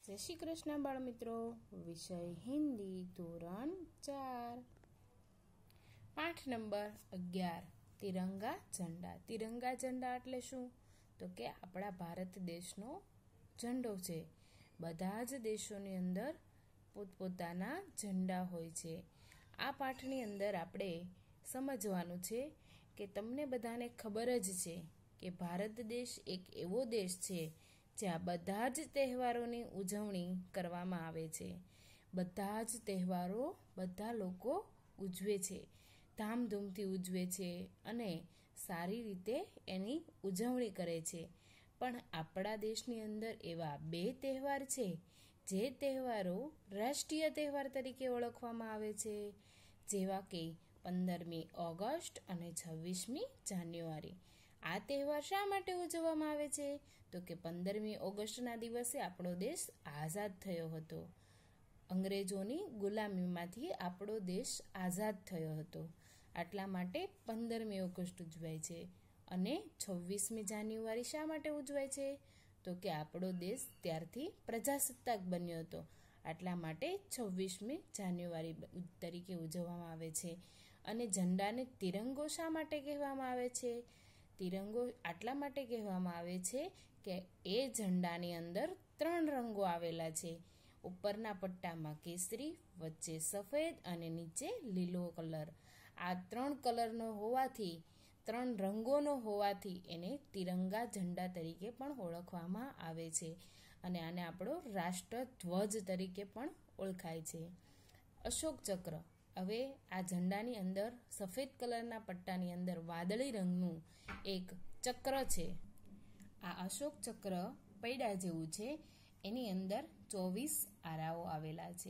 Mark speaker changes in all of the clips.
Speaker 1: જય શ્રી કૃષ્ણ બાળ મિત્રો, વિષય હિન્દી ધોરણ 4, પાઠ નંબર 11 તિરંગા ઝંડા। તિરંગા ઝંડા એટલે શું? તો કે આપણા ભારત દેશનો ઝંડો છે। બધા જ દેશોની અંદર પોતપોતાના ઝંડા હોય છે। આ પાઠની અંદર આપણે સમજવાનું છે કે તમને બધાને ખબર જ છે કે ભારત દેશ એક એવો દેશ છે જ્યાં બધા જ તહેવારોની ઉજવણી કરવામાં આવે છે। બધા જ તહેવારો બધા લોકો ઉજવે છે, ધામધૂમથી ઉજવે છે અને સારી રીતે એની ઉજવણી કરે છે। પણ આપણા દેશની અંદર એવા બે તહેવાર છે જે તહેવારો રાષ્ટ્રીય તહેવાર તરીકે ઓળખવામાં આવે છે, જેવા કે 15મી ઓગસ્ટ અને 26મી જાન્યુઆરી। આ તહેવાર શા માટે ઉજવવામાં આવે છે? તો કે 15મી ઓગસ્ટના દિવસે આપણો દેશ આઝાદ થયો હતો। અંગ્રેજોની ગુલામીમાંથી આપણો દેશ આઝાદ થયો હતો, આટલા માટે 15મી ઓગસ્ટ ઉજવાય છે। અને 26મી જાન્યુઆરી શા માટે ઉજવાય છે? તો કે આપણો દેશ ત્યારથી પ્રજાસત્તાક બન્યો હતો, આટલા માટે 26મી જાન્યુઆરી તરીકે ઉજવવામાં આવે છે। અને ઝંડાને તિરંગો શા માટે કહેવામાં આવે છે? તિરંગો આટલા માટે કહેવામાં આવે છે કે એ ઝંડાની અંદર 3 રંગો આવેલા છે। ઉપરના પટ્ટામાં કેસરી, વચ્ચે સફેદ અને નીચે લીલો કલર। આ 3 કલરનો હોવાથી, 3 રંગોનો હોવાથી એને તિરંગા ઝંડા તરીકે પણ ઓળખવામાં આવે છે અને આને આપણો રાષ્ટ્રધ્વજ તરીકે પણ ઓળખાય છે। અશોક ચક્ર, હવે આ ઝંડાની અંદર સફેદ કલરના પટ્ટાની અંદર વાદળી રંગનું એક ચક્ર છે। આ અશોક ચક્ર પૈડા જેવું છે, એની અંદર 24 આરાઓ આવેલા છે।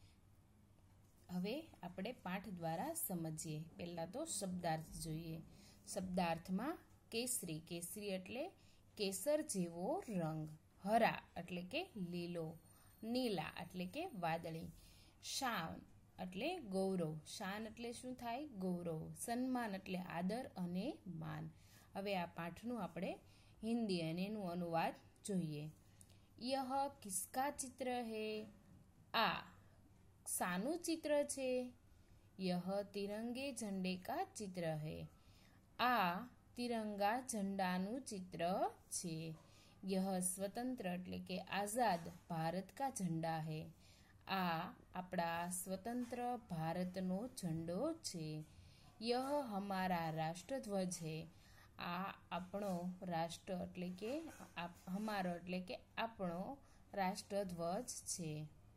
Speaker 1: હવે આપણે પાઠ દ્વારા સમજીએ। પહેલા તો શબ્દાર્થ જોઈએ। શબ્દાર્થમાં કેસરી, કેસરી એટલે કેસર જેવો રંગ, હરા એટલે કે લીલો, નીલા એટલે કે વાદળી, શાન એટલે ગૌરવ, શાન એટલે શું થાય? ગૌરવ, સન્માન એટલે આદર અને માન। હવે આ પાઠનું આપણે હિન્દી અને એનું અનુવાદ જોઈએ। યહ કિસકા ચિત્ર હૈ? આ શાનું ચિત્ર છે? યહ તિરંગે ઝંડે કા ચિત્ર હૈ। આ તિરંગા ઝંડાનું ચિત્ર છે। યહ સ્વતંત્ર એટલે કે આઝાદ ભારત કા ઝંડા હૈ। આ આપણા સ્વતંત્ર ભારતનો ઝંડો છે। યહ હમારા રાષ્ટ્રધ્વજ હૈ। આ આપણો રાષ્ટ્ર એટલે કે હમારો એટલે કે આપણો રાષ્ટ્રધ્વજ છે।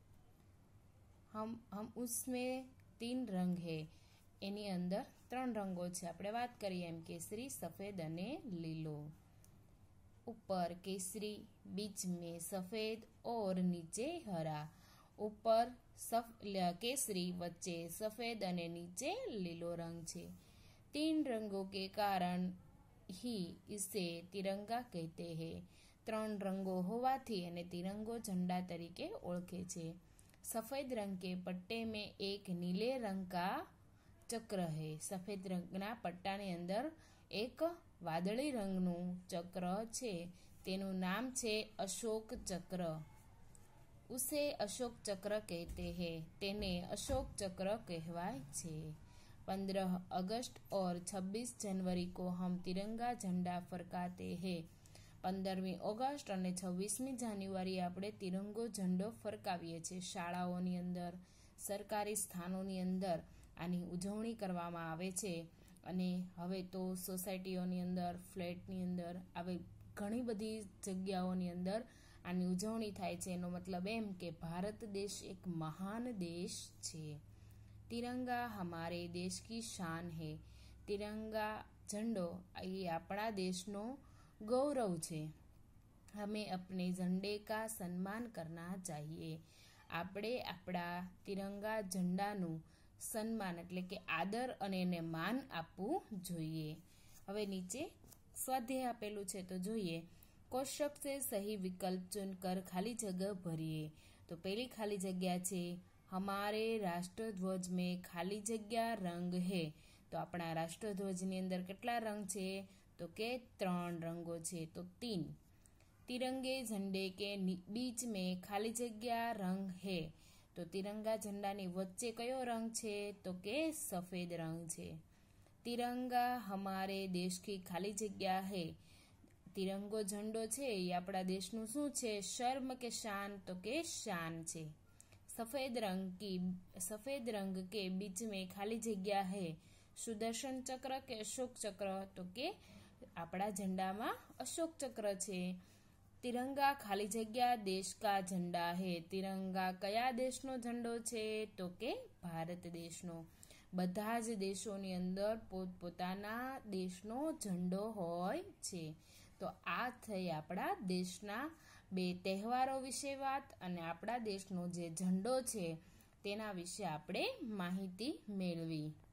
Speaker 1: હમ ઉસમેં 3 રંગ હૈ। એની અંદર 3 રંગો છે, આપણે વાત કરીએ એમ કેસરી, સફેદ અને લીલો। ઉપર કેસરી, बीच में सफेद और नीचे हरा। ઉપર केसरी, वच्चे सफेद અને નીચે લીલો રંગ છે। 3 रंगों के कारण ही इसे तिरंगा कहते हैं। 3 રંગો હોવાથી એને તિરંગો ઝંડા તરીકે ઓળખે છે। સફેદ રંગ કે પટ્ટે में एक नीले रंग का ચક્ર है। સફેદ રંગના પટ્ટાની અંદર એક વાદળી રંગનું ચક્ર છે, તેનું નામ છે અશોક ચક્ર। ઉસે અશોક ચક્ર કહેતે હૈ। તેને અશોક ચક્ર કહેવાય છે। 15 अगस्त और 26 जनवरी को हम तिरंगा झंडा फरकाते हैं। 15મી ઓગસ્ટ અને 26મી જાન્યુઆરી આપણે તિરંગો ઝંડો ફરકાવીએ છીએ। શાળાઓની અંદર, સરકારી સ્થાનોની અંદર આની ઉજવણી કરવામાં આવે છે અને હવે તો સોસાયટીઓની અંદર, ફ્લેટની અંદર, આવી ઘણી બધી જગ્યાઓની અંદર આની ઉજવણી થાય છે। એનો મતલબ એમ કે ભારત દેશ એક મહાન દેશ છે। તિરંગા હમારે દેશ કી શાન હૈ। તિરંગા ઝંડો એ આપણા દેશનો ગૌરવ છે। હમે અપને ઝંડે કા સન્માન કરના ચાહીએ। આપણે આપણા તિરંગા ઝંડાનું સન્માન એટલે કે આદર અને એને માન આપવું જોઈએ। હવે નીચે સ્વાધ્યાય આપેલું છે તો જોઈએ। કોષ્ટક से सही विकल्प चुनकर खाली जगह भरिए। तो पहली खाली जग्या છે हमारे राष्ट्रध्वज में खाली जग्या रंग है। तो આપણા રાષ્ટ્રધ્વજની અંદર કેટલા રંગ છે? તો કે 3 રંગો છે, તો 3। तिरंगे झंडे के बीच में खाली जग्या रंग है। तो तिरंगा झंडानी वच्चे कयो रंग छे? तो के सफेद रंग छे। तिरंगा हमारे देश की खाली जग्या है। तिरंगो झंडो छे ये आपड़ा देशनु शुं छे? शर्म के शान? तो के शान छे। सफेद रंग के बीच में खाली जग्या है। सुदर्शन चक्र के अशोक चक्र? तो के आपड़ा झंडा में अशोक चक्र छे। तिरंगा खाली जग्या देश का झंडा है। तिरंगा कया देशनो झंडो छे? तो के भारत देशनो। બધા જ દેશોની અંદર પોતપોતાના દેશનો ઝંડો હોય છે। તો આ થઈ આપણા દેશના બે તહેવારો વિશે વાત અને આપણા દેશનો જે ઝંડો છે તેના વિશે આપણે માહિતી મેળવી।